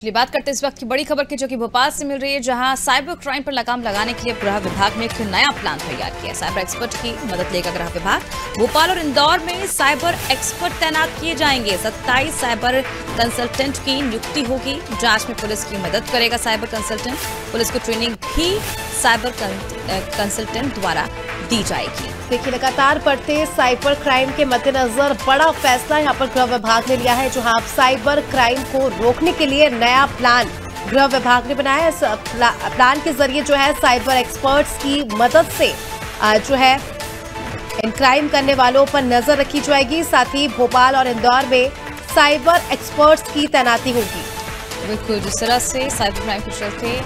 चलिए बात करते हैं इस वक्त की बड़ी खबर की, जो कि भोपाल से मिल रही है, जहां साइबर क्राइम पर लगाम लगाने के लिए गृह विभाग ने एक नया प्लान तैयार किया है। साइबर एक्सपर्ट की मदद लेगा गृह विभाग। भोपाल और इंदौर में साइबर एक्सपर्ट तैनात किए जाएंगे। 27 साइबर कंसल्टेंट की नियुक्ति होगी। जांच में पुलिस की मदद करेगा साइबर कंसल्टेंट। पुलिस को ट्रेनिंग भी साइबर कंसल्टेंट द्वारा दी जाएगी। देखिए, लगातार बढ़ते साइबर क्राइम के मद्देनजर बड़ा फैसला यहां पर गृह विभाग ने लिया है, जहां आप साइबर क्राइम को रोकने के लिए नया प्लान गृह विभाग ने बनाया है। इस प्लान के जरिए जो है साइबर एक्सपर्ट्स की मदद से जो है इन क्राइम करने वालों पर नजर रखी जाएगी। साथ ही भोपाल और इंदौर में साइबर एक्सपर्ट्स की तैनाती होगी। बिल्कुल, जिस तरह से साइबर क्राइम के चलते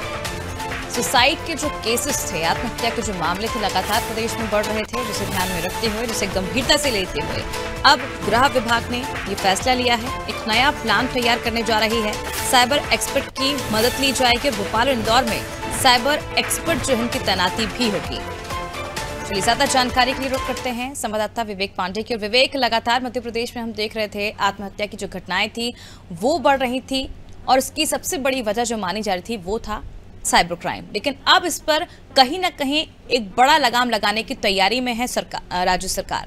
सुसाइड के जो केसेस थे, आत्महत्या के जो मामले थे, लगातार प्रदेश में बढ़ रहे थे, जिसे ध्यान में रखते हुए, जिसे गंभीरता से लेते हुए अब गृह विभाग ने ये फैसला लिया है। एक नया प्लान तैयार करने जा रही है। साइबर एक्सपर्ट की मदद ली जाएगी। भोपाल और इंदौर में साइबर एक्सपर्ट जो है उनकी तैनाती भी होगी। चलिए ज्यादा जानकारी के लिए रुख करते हैं संवाददाता विवेक पांडे की। और विवेक, लगातार मध्य प्रदेश में हम देख रहे थे आत्महत्या की जो घटनाएं थी वो बढ़ रही थी, और उसकी सबसे बड़ी वजह जो मानी जा रही थी वो था साइबर क्राइम। लेकिन अब इस पर कहीं ना कहीं एक बड़ा लगाम लगाने की तैयारी में है राज्य सरकार।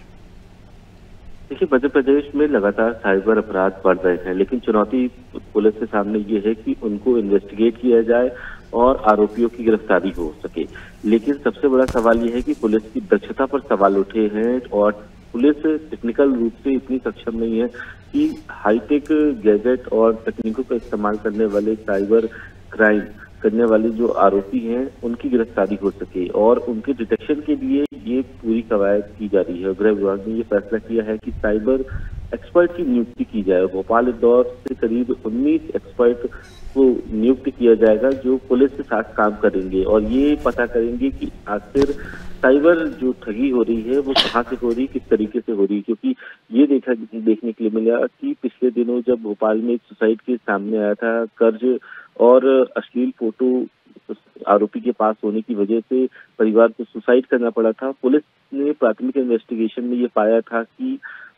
देखिए, मध्य प्रदेश में लगातार साइबर अपराध बढ़ रहे हैं, लेकिन चुनौती पुलिस के सामने ये है कि उनको इन्वेस्टिगेट किया जाए और आरोपियों की गिरफ्तारी हो सके। लेकिन सबसे बड़ा सवाल ये है कि पुलिस की दक्षता पर सवाल उठे हैं, और पुलिस टेक्निकल रूप से इतनी सक्षम नहीं है कि हाईटेक गैजेट और तकनीकों का इस्तेमाल करने वाले साइबर क्राइम करने वाले जो आरोपी हैं उनकी गिरफ्तारी हो सके, और उनके डिटेक्शन के लिए ये पूरी कवायद की जा रही है। गृह विभाग ने ये फैसला किया है कि साइबर एक्सपर्ट की नियुक्ति की जाए। भोपाल इंदौर से करीब 19 एक्सपर्ट को नियुक्त किया जाएगा, जो पुलिस के साथ काम करेंगे और ये पता करेंगे कि आखिर साइबर जो ठगी हो रही है वो कहाँ से हो रही, किस तरीके से हो रही है। क्योंकि ये देखने के लिए मिला कि पिछले दिनों जब भोपाल में एक सुसाइड केस सामने आया था, कर्ज और अश्लील फोटो आरोपी के पास होने की वजह से परिवार को सुसाइड करना पड़ा था। पुलिस ने प्राथमिक इन्वेस्टिगेशन में ये पाया था कि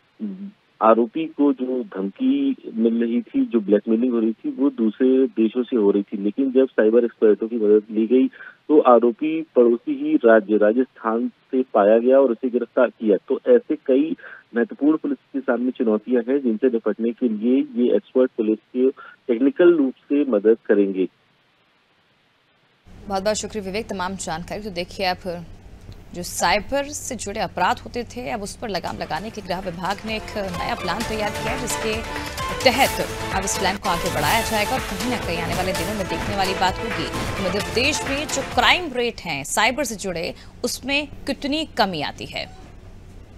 आरोपी को जो धमकी मिल रही थी, जो ब्लैकमेलिंग हो रही थी, वो दूसरे देशों से हो रही थी। लेकिन जब साइबर एक्सपर्टों की मदद ली गई तो आरोपी पड़ोसी ही राज्य राजस्थान से पाया गया और उसे गिरफ्तार किया। तो ऐसे कई महत्वपूर्ण पुलिस के सामने चुनौतियां हैं, जिनसे निपटने के लिए ये एक्सपर्ट पुलिस के टेक्निकल रूप से मदद करेंगे। बहुत बहुत शुक्रिया विवेक, तमाम जानकारी। तो देखिए, आप जो साइबर से जुड़े अपराध होते थे, अब उस पर लगाम लगाने के लिए गृह विभाग ने एक नया प्लान तैयार किया है, जिसके तहत अब इस प्लान को आगे बढ़ाया जाएगा। और कहीं ना कहीं आने वाले दिनों में देखने वाली बात होगी मध्य प्रदेश में जो क्राइम रेट हैं साइबर से जुड़े, उसमें कितनी कमी आती है।